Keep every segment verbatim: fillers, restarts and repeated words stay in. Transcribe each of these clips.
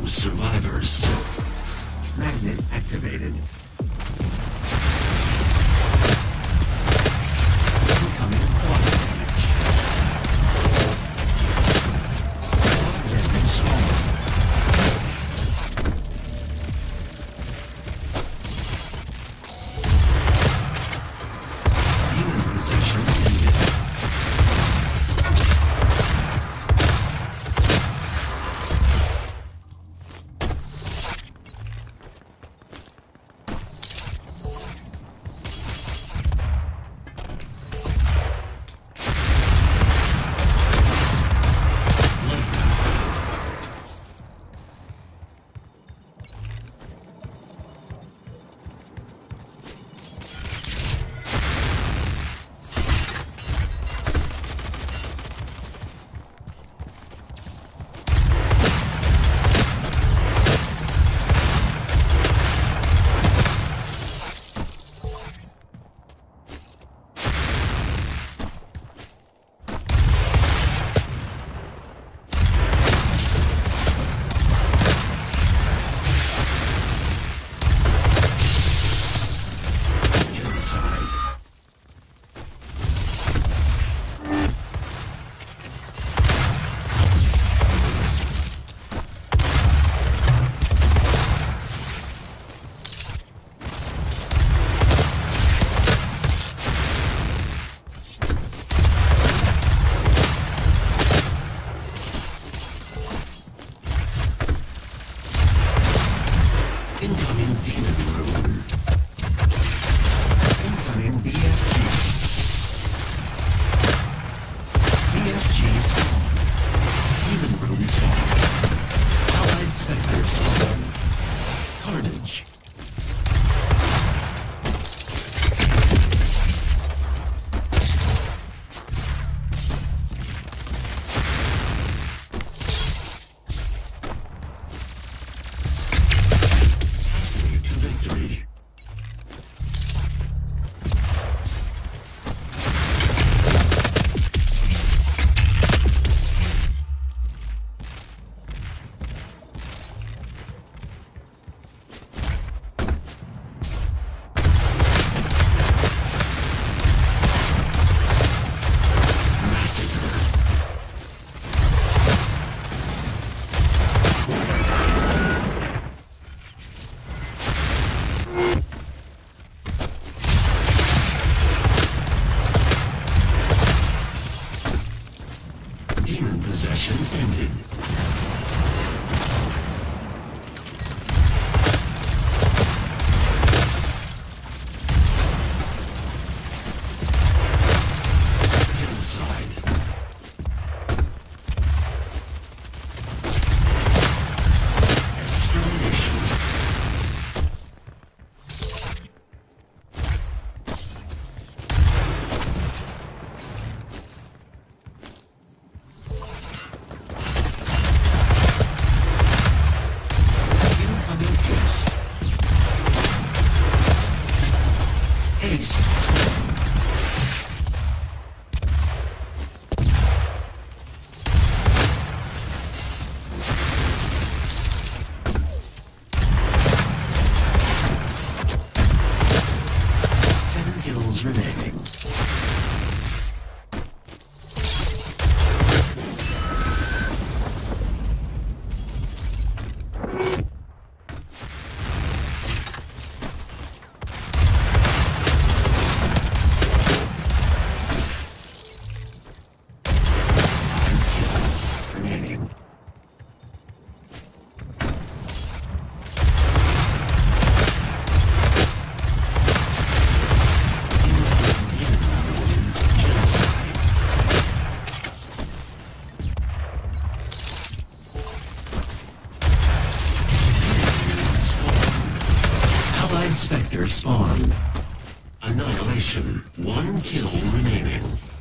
survivors. Magnet activated. Incoming quad damage. Quad damage spawned. Demon possession ended. Incoming demon rune. Incoming B F G. B F G spawn. Demon rune spawn. Allied spectre spawn. Carnage. Demon possession ended. Genocide. Extermination. Ace spawn. Ten kills remaining. Allied Spectre spawn. Annihilation. One kill remaining.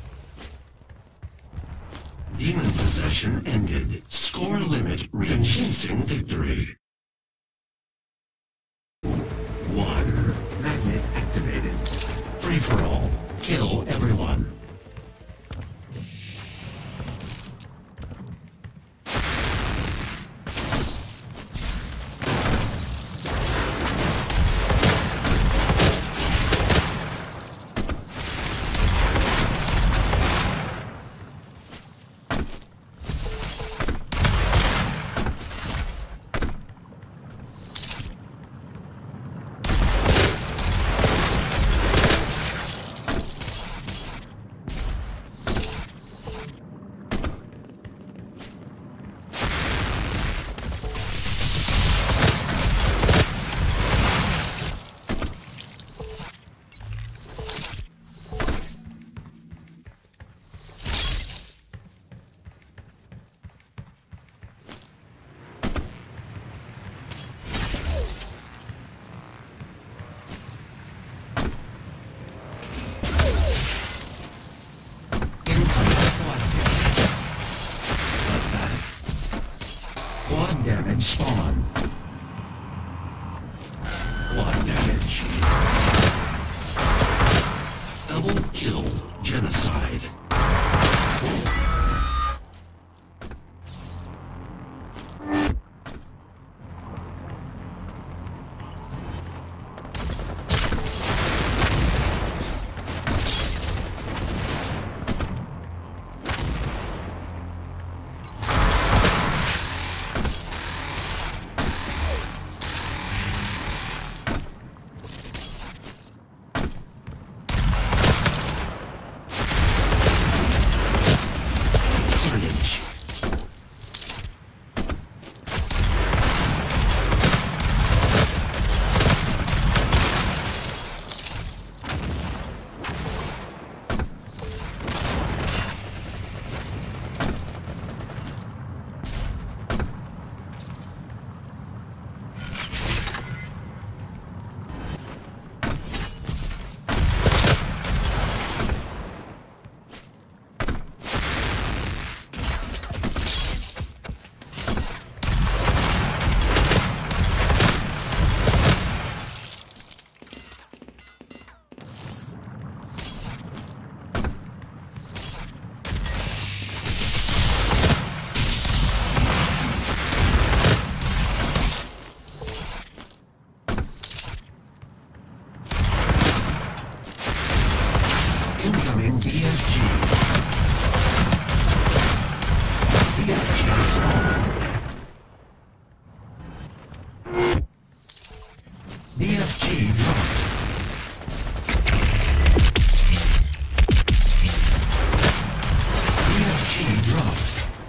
Demon possession ended. Score limit. Convincing victory. One. Magnet activated. Free for all. Kill everyone. respawn. Quad damage. Double kill. Genocide. Incoming B F G. B F G spawn. B F G dropped. B F G dropped.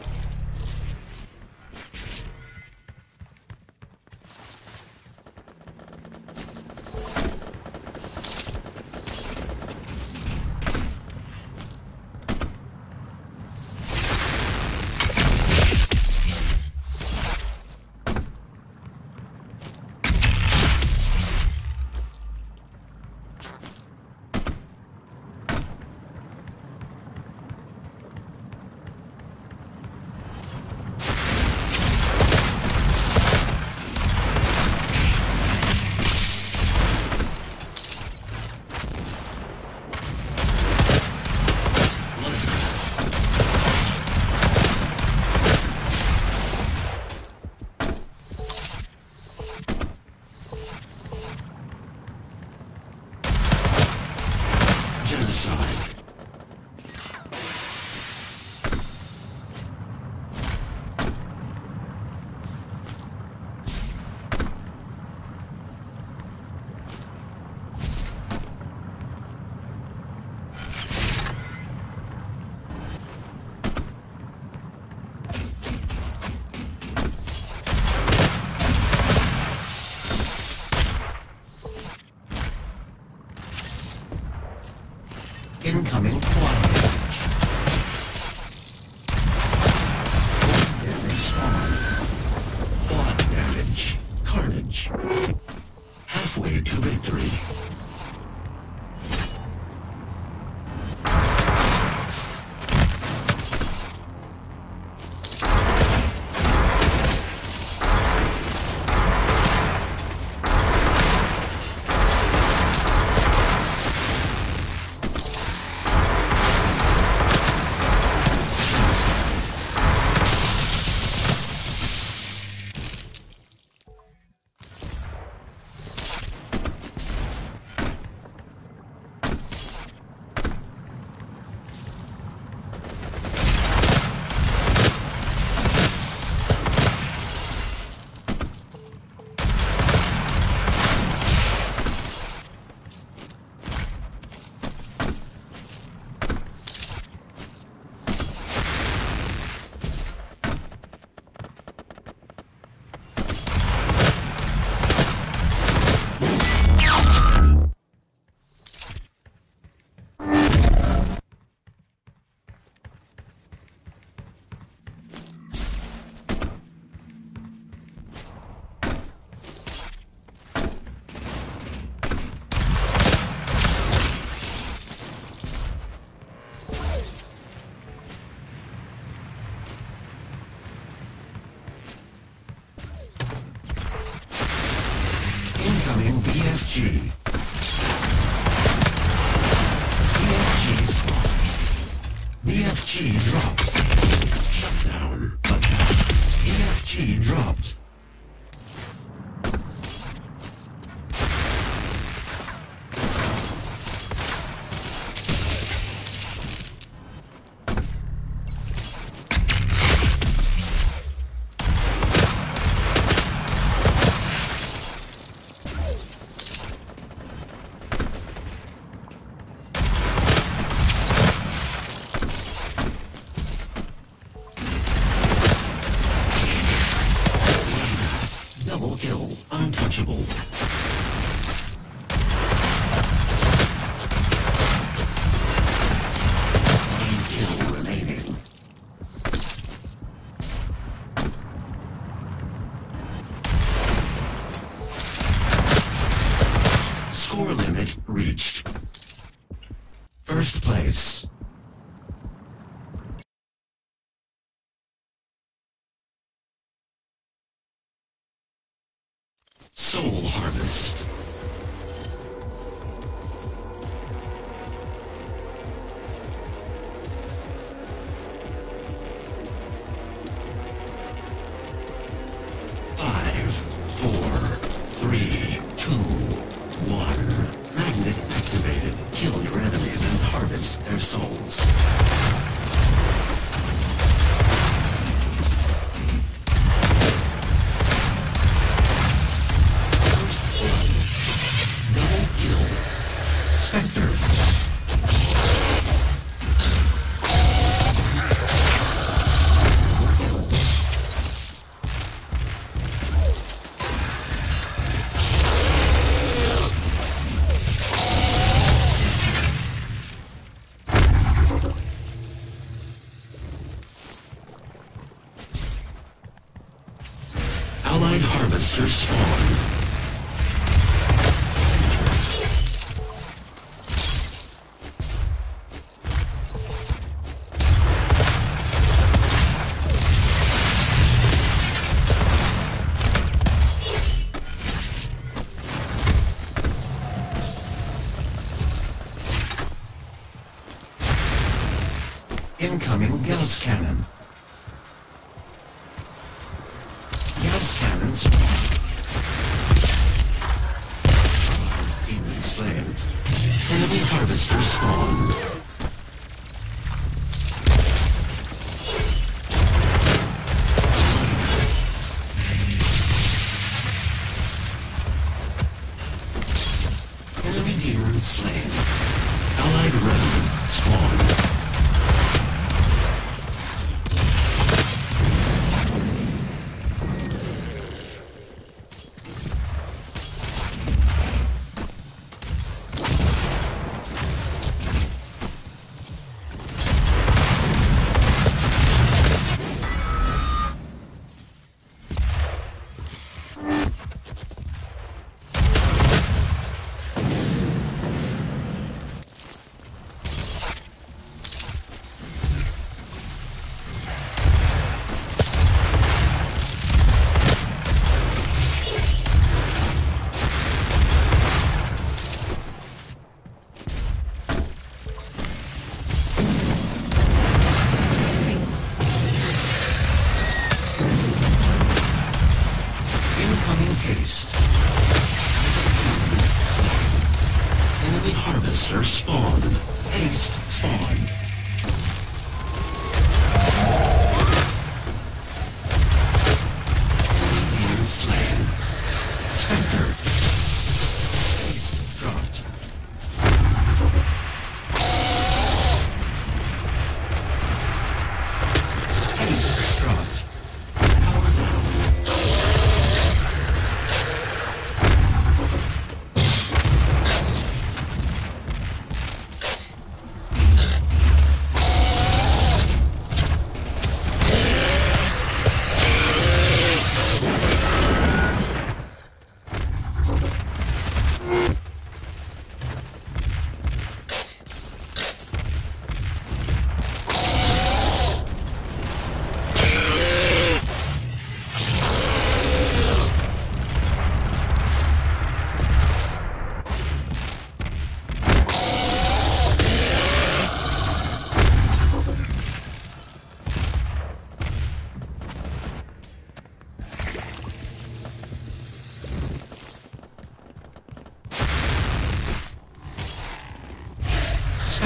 Genocide. Incoming quad damage. Damage spawn. Quad damage. Carnage. Halfway to victory. F G. B F G's B F G dropped. Shutdown. Attack. B F G dropped. Double kill, untouchable. One kill remaining. Score limit reached. First place. Soul Harvest. Five, four, three, two, one. Magnet activated. Kill your enemies and harvest their souls. Spectre. Allied harvesters spawn. Incoming Gauss Cannon. Gauss Cannon spawned. Demon slain. Enemy harvester spawned. Enemy demon slain. Allied remnant spawned. Haste. Enemy harvester spawned. Haste spawned. Enemy slain. Spectre. Haste dropped. Haste dropped. Power down.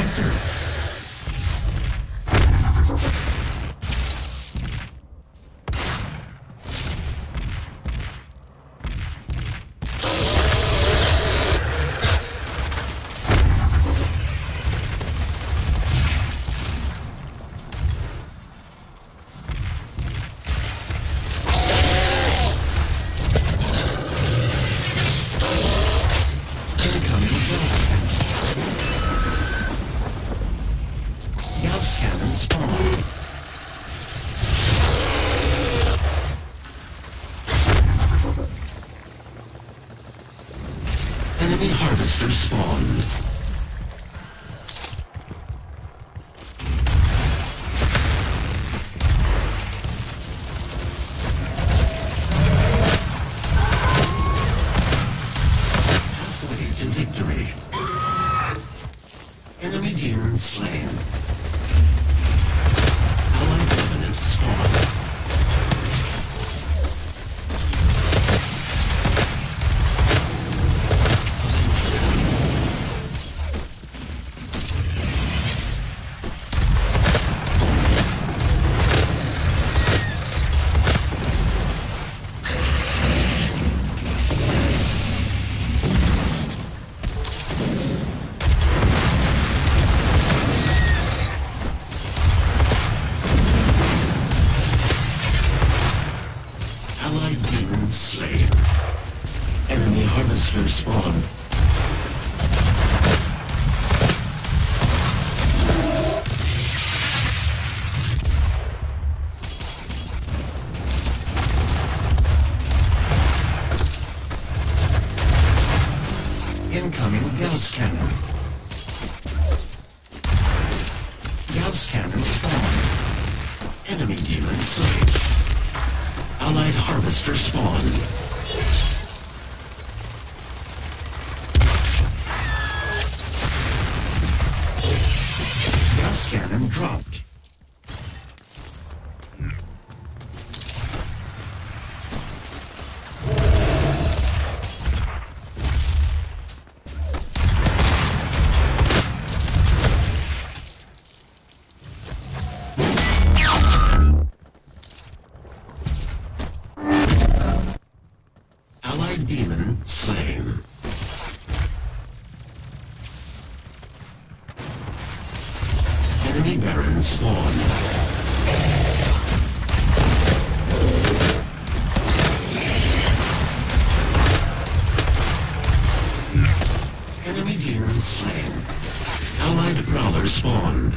sector. Cannon spawn. Enemy harvester spawned. Halfway to victory. Enemy demon slain. Allied Revenant spawned. Allied demon slain. Enemy harvester spawned. Incoming Gauss cannon. Gauss cannon spawned. Enemy demon slain. Allied harvester spawned. Gauss cannon dropped. Allied demon slain. Enemy Baron spawned. Enemy demon slain. Allied Growler spawned.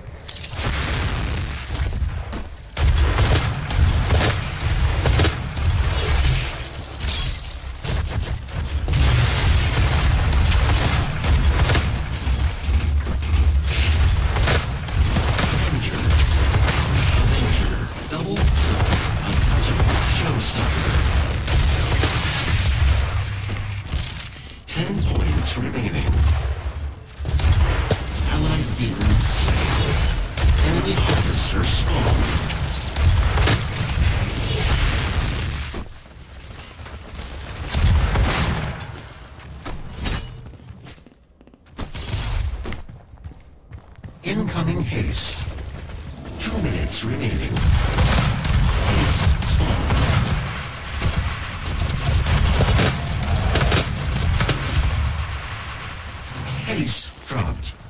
Ten points remaining. Allied demon slain. Enemy harvester spawned. Incoming haste. Two minutes remaining. Haste spawned. Haste dropped.